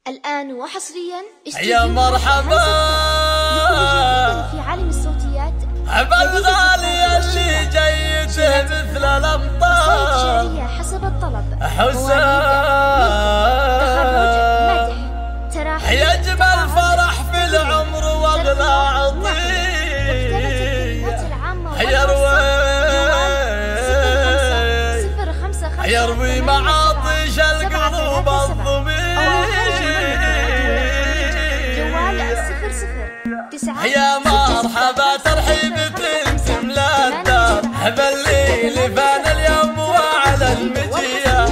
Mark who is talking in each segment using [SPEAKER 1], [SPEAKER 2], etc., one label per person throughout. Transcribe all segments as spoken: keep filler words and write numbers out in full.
[SPEAKER 1] الآن وحصريا
[SPEAKER 2] يا مرحبا
[SPEAKER 1] في عالم الصوتيات
[SPEAKER 2] بالغالي اللي جيته مثل الأمطار
[SPEAKER 1] شعرية حسب الطلب
[SPEAKER 2] حساب يجمل فرح في العمر واغلى عطية يروي يروي معاطش القلوب الضمير يا مرحبا ترحيب تملا الدار بالليل فان اليوم وعلى المجيه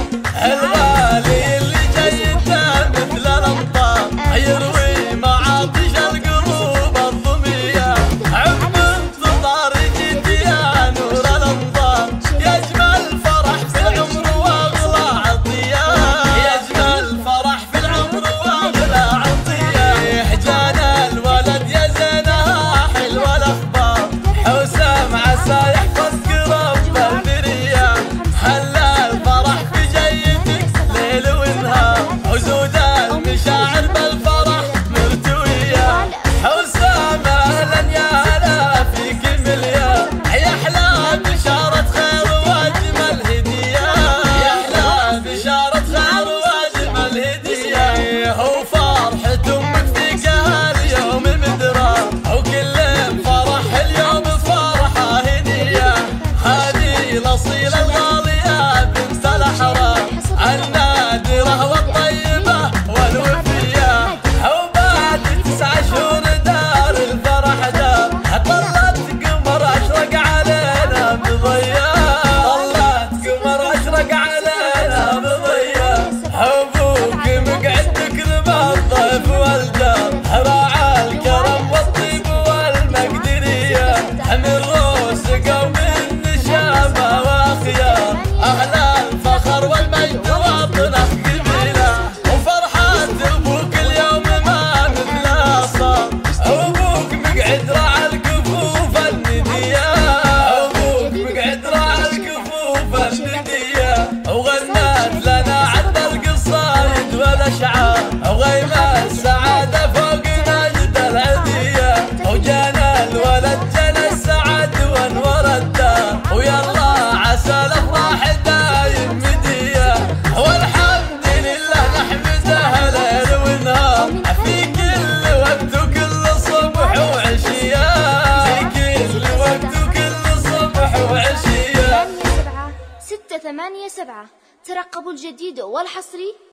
[SPEAKER 2] الغالي اللي جيته مثل الامطار يروي معاطش القلوب الضميه عم انتظار جيت يا نور الانظار يجمل فرح في العمر واغلى عطيه يجمل فرح في العمر واغلى عطيه جانا الولد يا زينها حلوه الاخبار حسام عسى يحفظ قرب البريه هلا الفرح في جيتك ليل ونهار وزود المشاعر بالفرح مرتويه حسام اهلا يا هلا فيك مليار يا احلى بشاره خير واجمل هديه يا احلى بشاره خير واجمل هديه هو فرحه امك فيك هاليوم مدرار وكل فرح اليوم فرحه هديه هذه الاصيله الغاليه بنت الاحرار النادره والطيبه والوفيه وبعد تسع شهور دار الفرح دار طلت قمر اشرق علينا بضياء طلت قمر اشرق علينا بضياء ابوك مقعد تكرم الضيف والجار راعى الكرم والطيب والمقدريه من روس قوم النشامه واخيار اهل الفخر والمجد وطنه قبيله وفرحه ابوك اليوم ما مثلها صار ابوك مقعد راعى الكفوف النديه ابوك مقعد راعى الكفوف النديه وغنت لنا عد القصايد والاشعار وغيمه السعاده فوق نجد العديه وجانا الولد جنى السعد وانور الدار ويلا عسى الافراح دايم مديه والحمد لله نحمده ليل ونهار في كل وقت وكل صبح وعشيه في كل وقت وكل صبح وعشيه
[SPEAKER 1] ستة ثمانية سبعة ترقبوا الجديد والحصري